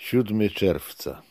7 czerwca.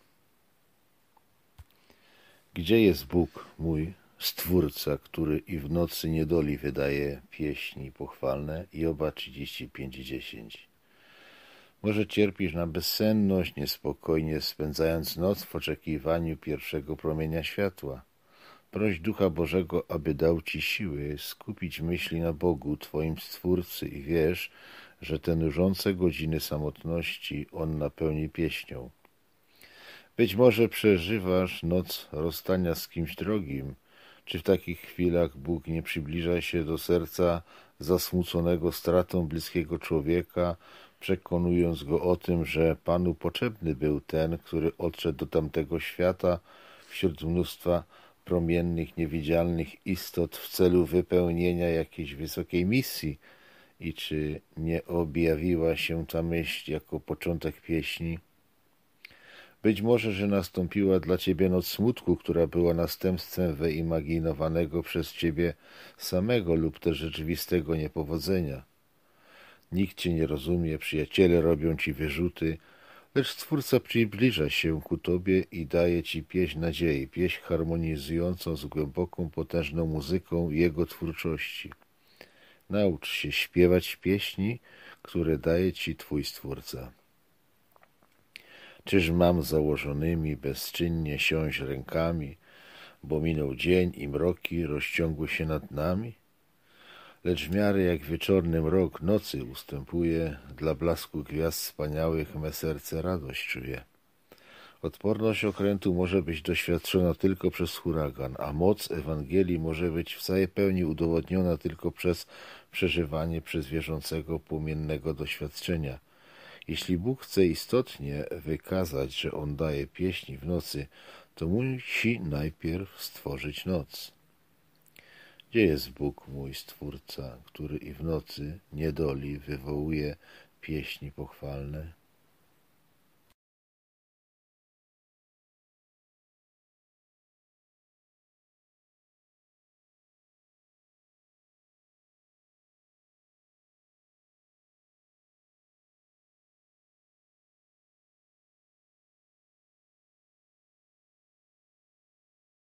Gdzie jest Bóg mój, Stwórca, który i w nocy niedoli wydaje pieśni pochwalne? Joba 35:10. Może cierpisz na bezsenność, niespokojnie spędzając noc w oczekiwaniu pierwszego promienia światła. Proś Ducha Bożego, aby dał ci siły skupić myśli na Bogu, twoim Stwórcy, i wierz, że te nużące godziny samotności On napełni pieśnią. Być może przeżywasz noc rozstania z kimś drogim. Czy w takich chwilach Bóg nie przybliża się do serca zasmuconego stratą bliskiego człowieka, przekonując go o tym, że Panu potrzebny był ten, który odszedł do tamtego świata wśród mnóstwa promiennych, niewidzialnych istot w celu wypełnienia jakiejś wysokiej misji? I czy nie objawiła się ta myśl jako początek pieśni? Być może, że nastąpiła dla ciebie noc smutku, która była następstwem wyimaginowanego przez ciebie samego lub też rzeczywistego niepowodzenia. Nikt cię nie rozumie, przyjaciele robią ci wyrzuty, lecz Stwórca przybliża się ku tobie i daje ci pieśń nadziei, pieśń harmonizującą z głęboką, potężną muzyką Jego twórczości. Naucz się śpiewać pieśni, które daje ci twój Stwórca. Czyż mam założonymi bezczynnie siąść rękami, bo minął dzień i mroki rozciągły się nad nami? Lecz w miarę jak wieczorny mrok nocy ustępuje, dla blasku gwiazd wspaniałych me serce radość czuje. Odporność okrętu może być doświadczona tylko przez huragan, a moc Ewangelii może być w całej pełni udowodniona tylko przez przeżywanie przez wierzącego płomiennego doświadczenia. Jeśli Bóg chce istotnie wykazać, że On daje pieśni w nocy, to musi najpierw stworzyć noc. Gdzie jest Bóg mój Stwórca, który i w nocy niedoli wywołuje pieśni pochwalne?